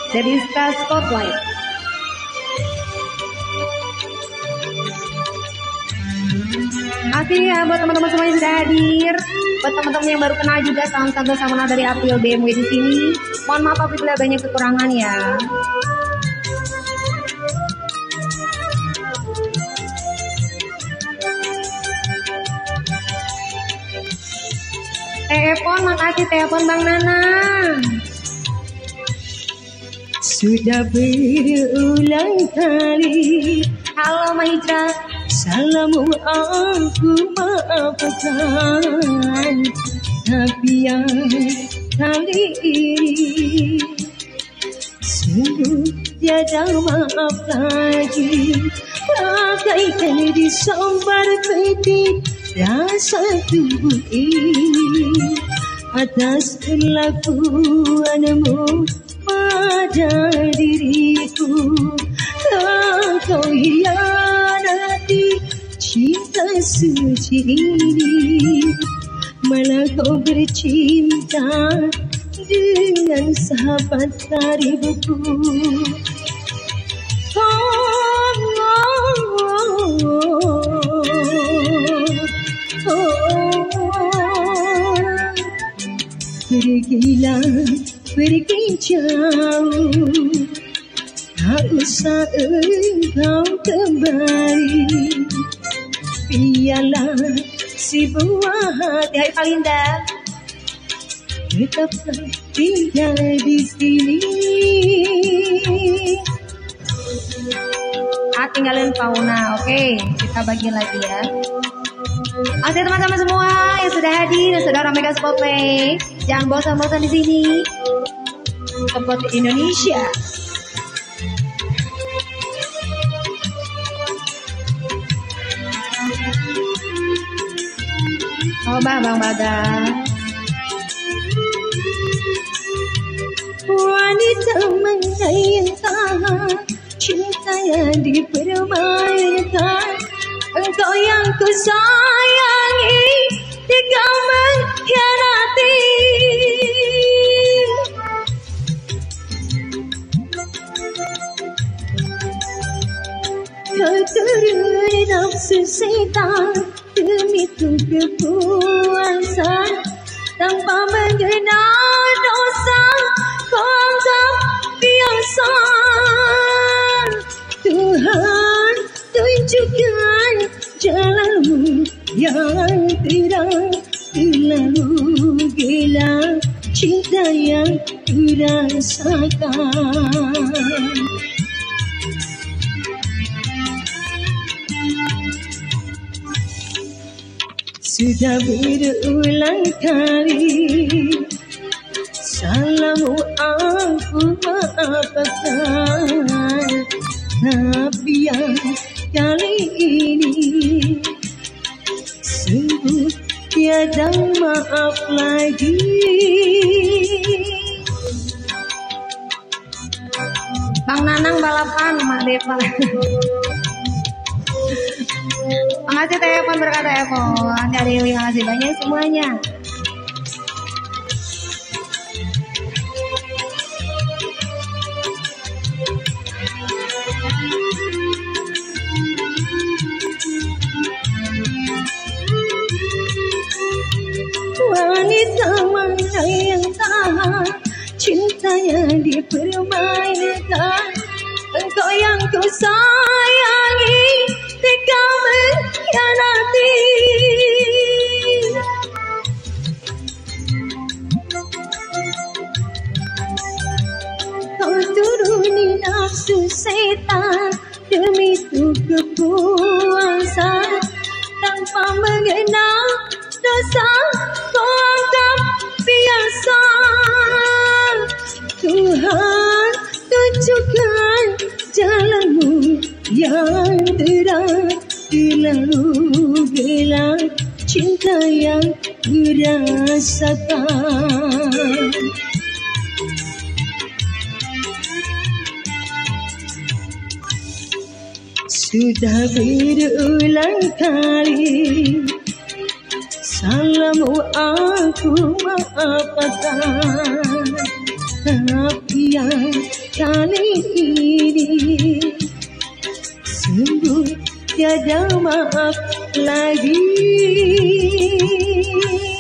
dari Ska Spotlight. Asli ya buat teman-teman semua yang sudah hadir. Buat teman-teman yang baru kenal juga, salam satu sama dari April BMW di sini. Mohon maaf apabila banyak kekurangan ya. Telepon, makasih telepon Bang Nana. Sudah berulang kali. Halo Mahijra. Salamu aku maafkan, tapi yang kali ini sungguh tiada maaf lagi. Bagaikan disambar petir rasa tubuh ini atas kelakuanmu pada diriku. Kau hianati cinta suci ini, malah kau bercinta dengan sahabat karibku. Pergilah, pergi jauh, tak usah engkau kembali. Biarlah si buah hati, hai Palinda, tetaplah tinggal di sini. Tinggalin Fauna, oke, kita bagi lagi ya. Oke teman-teman semua yang sudah hadir, yang sudah ramaikan Spotlight, jangan bosan-bosan di sini. Spot Indonesia. Oh Bang Badar. Wanita mana yang tahan cinta yang dipermainkan. Engkau yang ku sayangi, tega mengkhianati. Kau turun nafsu setan demi tu kepuasan, tanpa mengenal dosa kau anggap biasa. Tuhan tunjukkan jalanmu yang terang, terlalu gila cinta yang ku rasakan. Sudah berulang kali salamu aku maafkan, tapi yang kali ini sungguh tiada maaf lagi. Bang Nanang balapan, Mak Deva. Makasih telepon, berkat telepon dari Dewi, makasih banyak semuanya. Wanita mana yang tahan cinta yang dipermainkan. Engkau yang ku sayangi, tega mengkhianati. Kau turuni nafsu setan demi tu kepuasan, tanpa mengenal dosa kau anggap biasa. Tuhan tunjukkan jalanmu yang terang, terlalu gelap cinta yang ku rasakan. Sudah berulang kali salamu aku maafkan, tapi yang sungguh tiada maaf lagi.